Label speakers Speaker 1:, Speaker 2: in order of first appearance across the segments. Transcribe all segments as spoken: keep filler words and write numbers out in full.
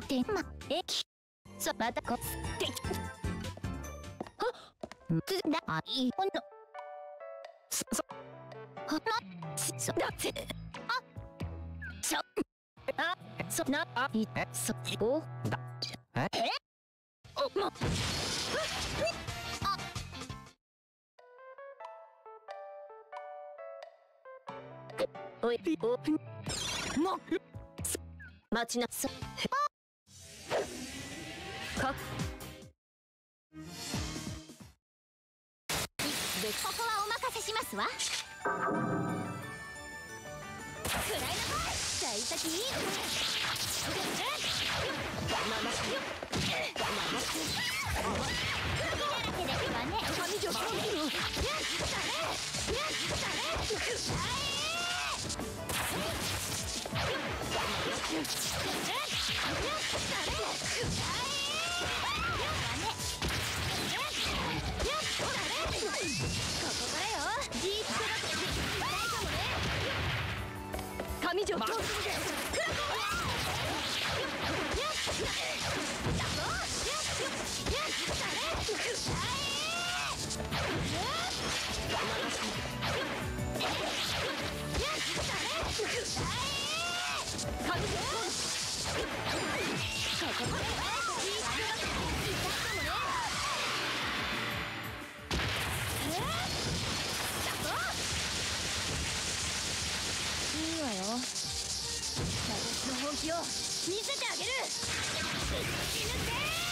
Speaker 1: てまえきそまたこてはっつだあいほんのそそはなそだぜあそあそなあいそおだえおもあおいおぷんも待ちなさかここはお任せしますわくらいのさい先に神女さんよ神女といいわよ。私の本気を見せてあげる。死ぬ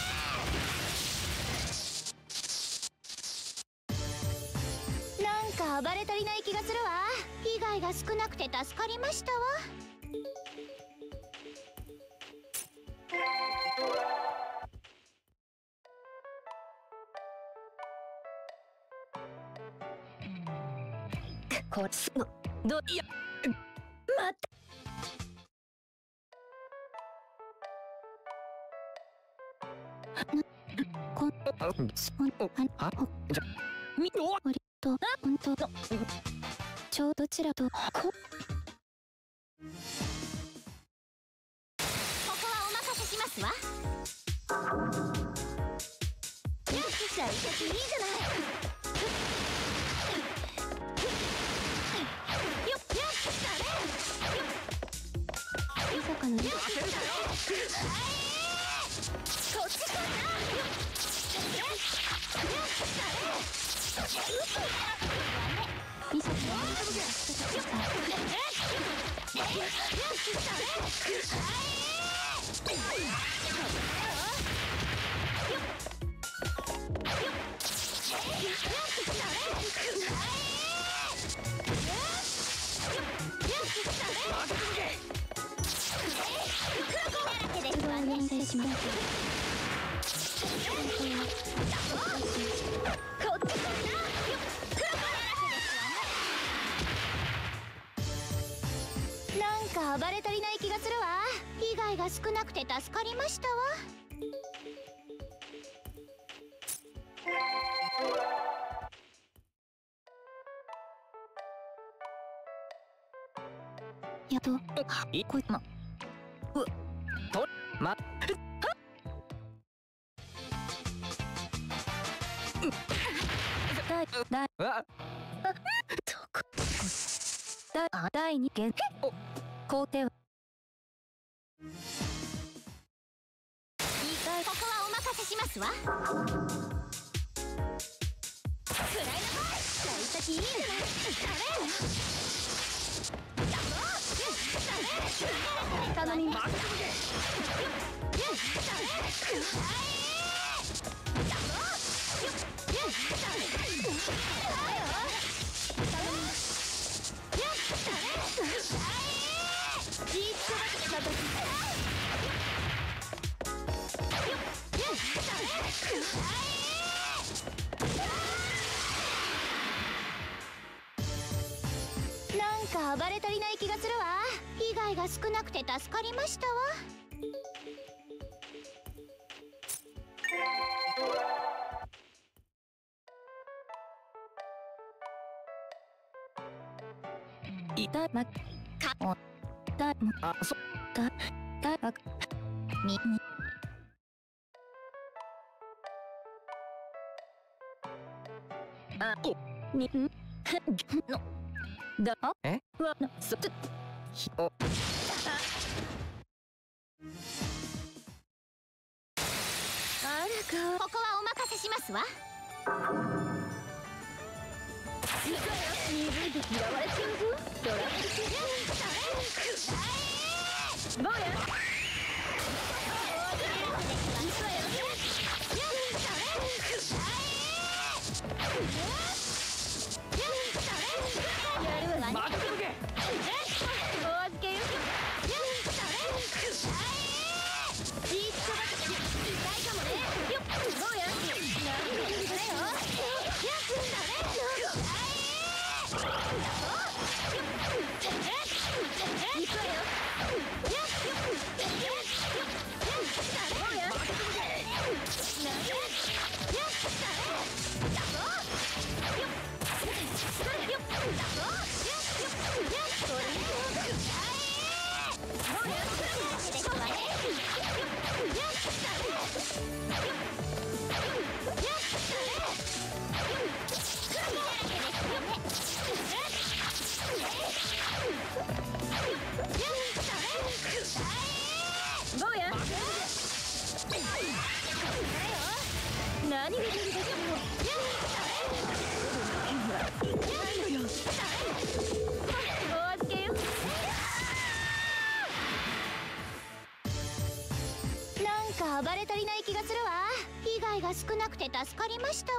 Speaker 1: ってなんか暴れ足りない気がするわ。被害が少なくて助かりましたわ。こつのどいや待ってこんそんはじゃみおりと本当のちょうどちらとここはお任せしますわ。いや幸先いいじゃない。まさかのこっちかな。みそきのなんか暴れ足りない気がするわ。被害が少なくて助かりましたわ。やっといこいまうとまだいだいあとこだ第二件お皇帝はここはお任せしますわ。くらいの幸先いいじゃない。頼みます。なんか暴れ足りない気がするわ。被害が少なくて助かりましたわ。いたまかおだあそだだあみにあおにんのだえわなそつひおあらかここはお任せしますわ。鈍いと嫌われちゃうぞ。ドラッグ系坊や何が出るでしょう。お預けよ。なんか暴れ足りない気がするわ。被害が少なくて助かりましたわ。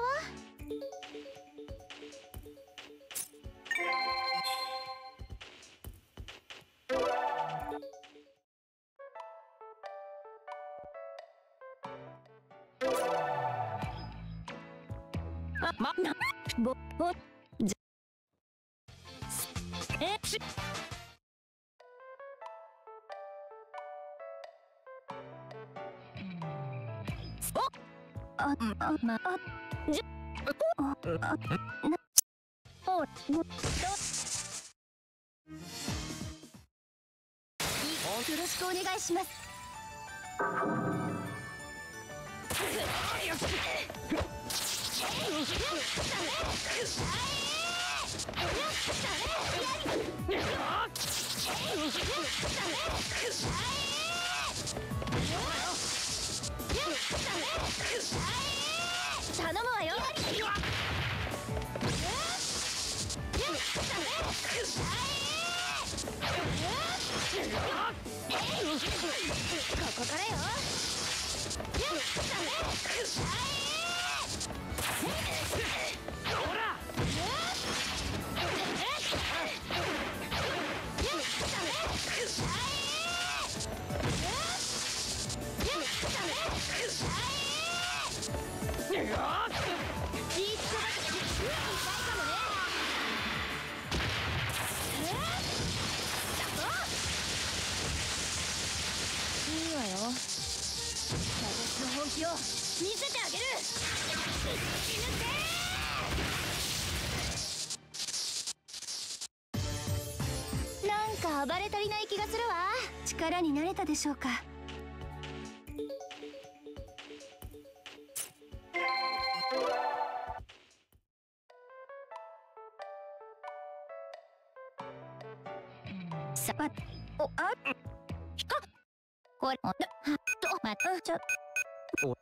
Speaker 1: あ、ま、な、ぼ、ぼ、じえ、し、お、あ、あ、ま、あ、じ、お、あ、な、お、も、と、よろしくお願いします。頼むわよ。ここからよ。ほら。いいわよ。私の本気を見せてあげる。死ぬってー。なんか暴れ足りない気がするわ。力になれたでしょうか。さあ、お、あ、これ、は、と、ま、ちょ、お、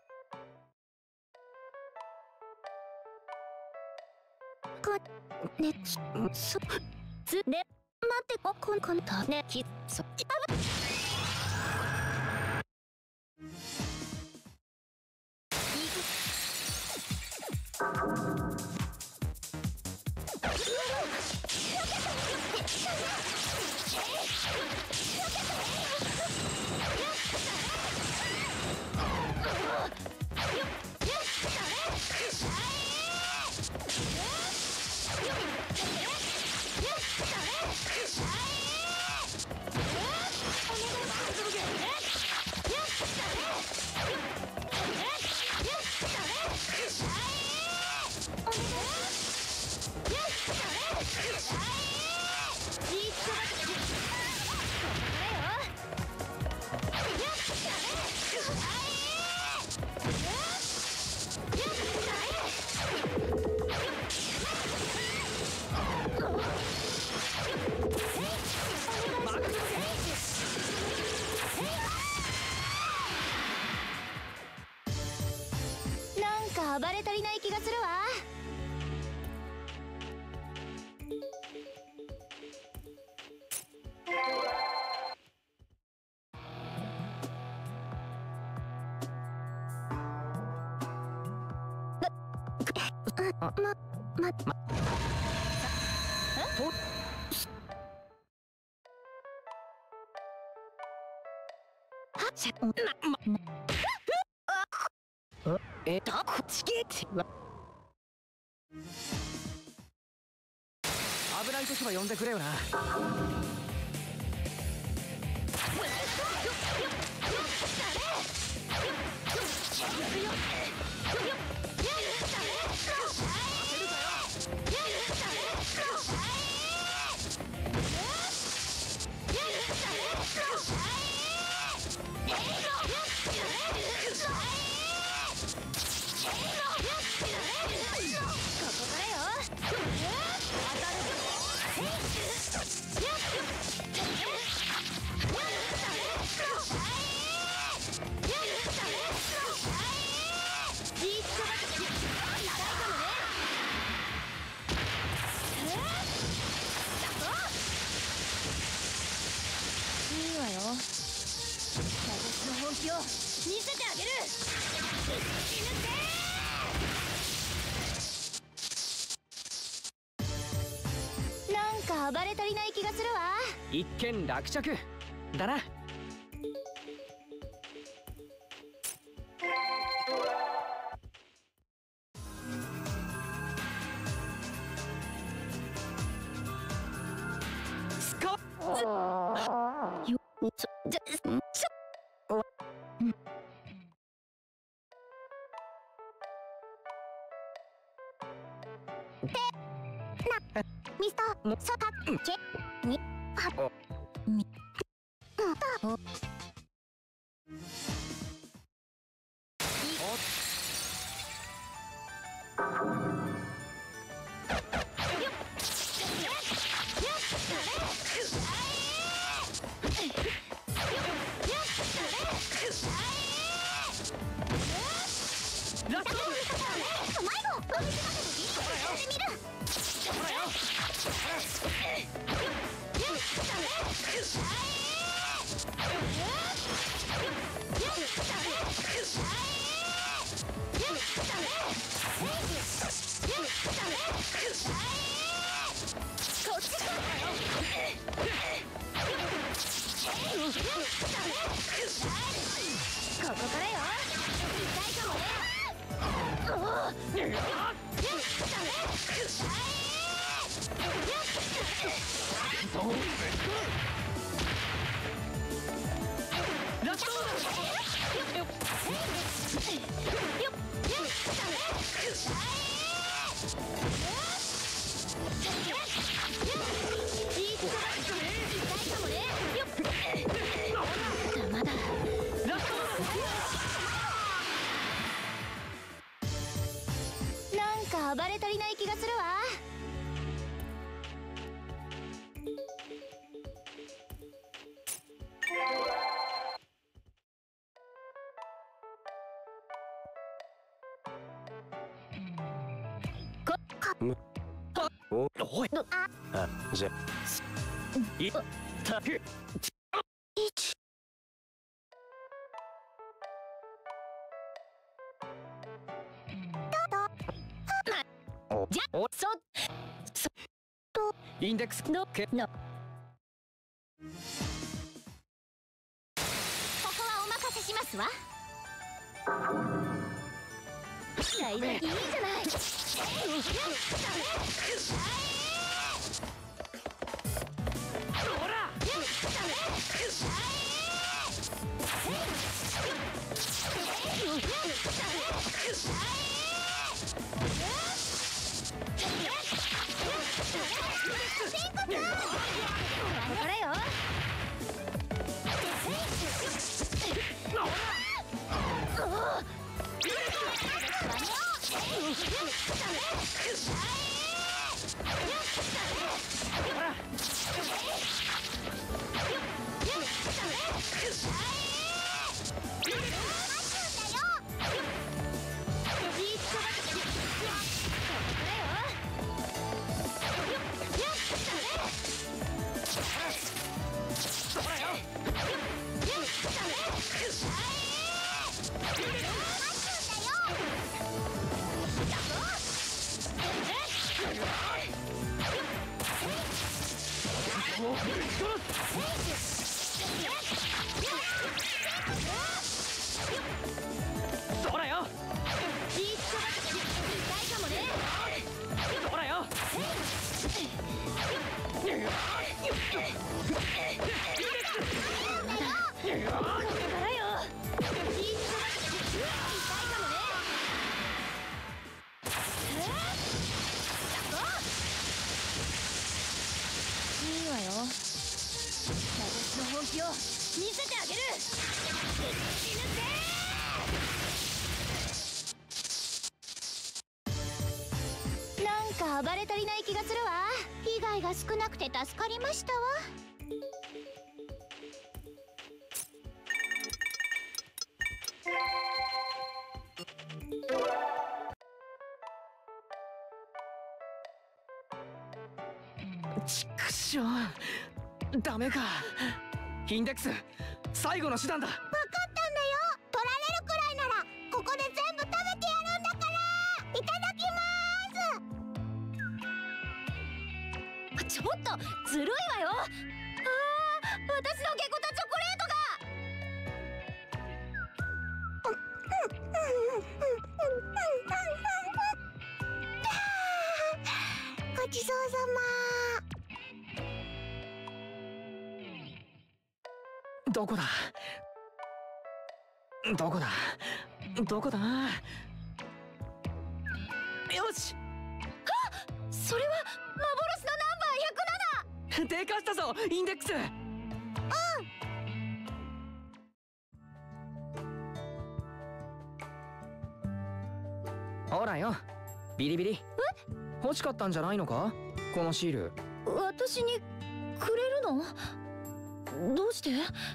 Speaker 1: こ、ね、そ、つ、ね、待って、こ、こん、こん、た、ね、き、そ、あぶ、じーっとか暴れ足りない気がするわ。ま、ま、ま、ま、と、はしゃ、ま、ま、えっと、こっちけっては。
Speaker 2: 危ない時は呼んでくれよな。
Speaker 1: いいわよ。私の本気を見せてあげる。死ぬってなんか暴れ足りない気がするわ。
Speaker 2: 一件落着だな。スコッ
Speaker 1: よちょちょちょうんでなミスターソタケにはみうんとおここからよ。痛いかもね。まだなんか暴れ足りない気がするわ。こか
Speaker 2: おおい
Speaker 1: あ
Speaker 2: あじゃいたく
Speaker 1: 一
Speaker 2: お
Speaker 1: じゃ
Speaker 2: お
Speaker 1: そそと
Speaker 2: インデックス
Speaker 1: の
Speaker 2: け
Speaker 1: のここはお任せしますわ。大丈夫いいじゃない。
Speaker 2: ほら
Speaker 1: ここからよ。じっと
Speaker 2: ほらよ。
Speaker 1: リーチトラック痛いかもね。
Speaker 2: ほらよ。
Speaker 1: からよ。リーチトラック痛いかもね。いいわよ。私の本気を見せてあげる。死ぬぜ。なんか暴れ足りない気がするわ。被害が少なくて助かりましたわ。
Speaker 2: ちくしょう、ダメか。インデックス、最後の手段だ。
Speaker 1: 分かったんだよ。取られるくらいならここで全部食べてやるんだから。いただきまーす。ちょっとずるいわよ。あー、私のゲコタチョコレートが。ごちそうさま。
Speaker 2: どこだどこだどこだ。よし。
Speaker 1: それは幻のナンバーひゃくなな。
Speaker 2: でかしたぞインデックス。ほらよ、ビリビリ。欲しかったんじゃないのか、このシール。
Speaker 1: 私にくれるの？どうして？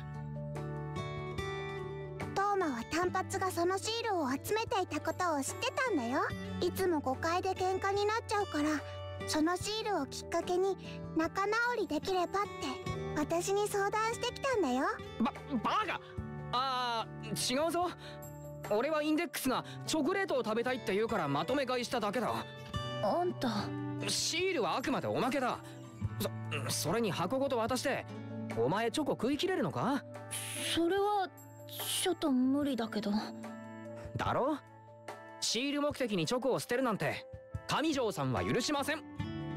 Speaker 1: トーマは単発がそのシールを集めていたことを知ってたんだよ。いつも誤解で喧嘩になっちゃうから、そのシールをきっかけに仲直りできればって私に相談してきたんだよ。
Speaker 2: ば、バカ。あー、違うぞ。俺はインデックスがチョコレートを食べたいって言うからまとめ買いしただけだ。
Speaker 1: あんた、
Speaker 2: シールはあくまでおまけだ。そ、それに箱ごと渡してお前チョコ食い切れるのか？
Speaker 1: それはちょっと無理だけど。
Speaker 2: だろ？シール目的にチョコを捨てるなんて上条さんは許しません。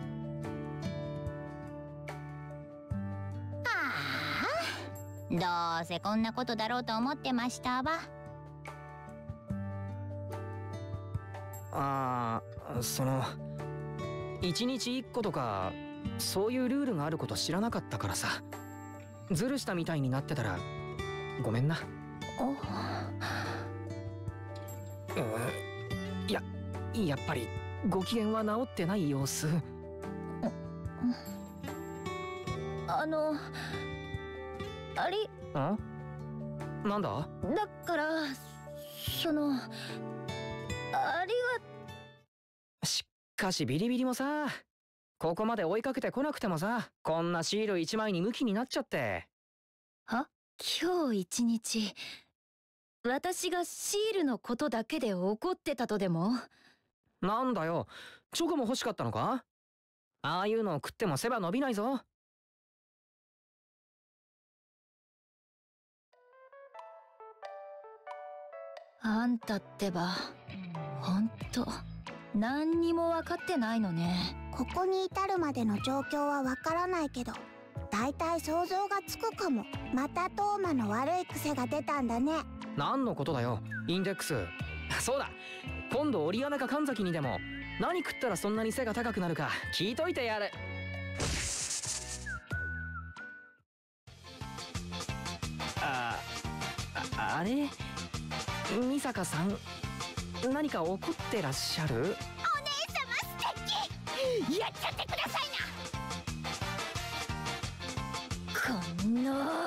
Speaker 1: ああ、どうせこんなことだろうと思ってましたわ。
Speaker 2: ああ、その一日一個とかそういうルールがあること知らなかったからさ。ズルしたみたいになってたらごめんな。うややっぱりご機嫌は治ってない様子。
Speaker 1: あのあり
Speaker 2: ん？なんだ？
Speaker 1: だからそのあり
Speaker 2: がしかしビリビリもさ、ここまで追いかけてこなくてもさ、こんなシール一枚にムキになっちゃって。
Speaker 1: は？今日一日私がシールのことだけで怒ってたとでも？
Speaker 2: なんだよ、チョコも欲しかったのか？ああいうのを食っても背は伸びないぞ。
Speaker 1: あんたってばほんと何にも分かってないのね。ここに至るまでの状況は分からないけど、だいたい想像がつくかも。またトーマの悪い癖が出たんだね。
Speaker 2: 何のことだよインデックス。そうだ、今度折穴か神崎にでも何食ったらそんなに背が高くなるか聞いといてやる。ああ、あれ美坂さん、何か怒ってらっしゃる？お姉様
Speaker 1: 素敵。やっちゃってくださいな。こんな